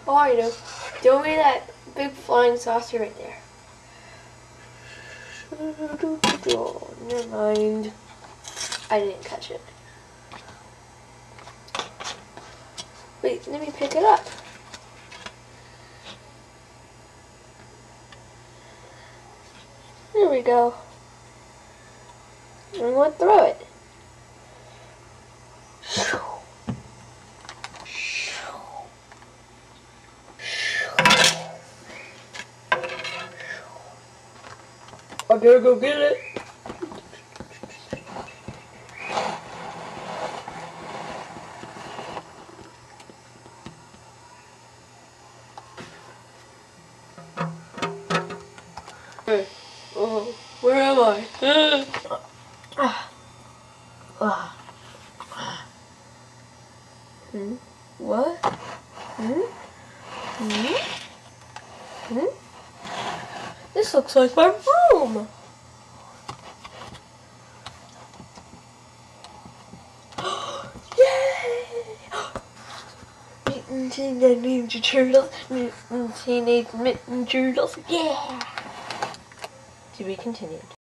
Oh, I know. Throw me that big flying saucer right there. Oh, never mind. I didn't catch it. Wait, let me pick it up. There we go. I'm going to throw it. I better go get it. Hey, where am I? What? This looks like my room. Yay! Mutant Ninja Turtles. Teenage Mutant Ninja Turtles. Yeah! To be continued.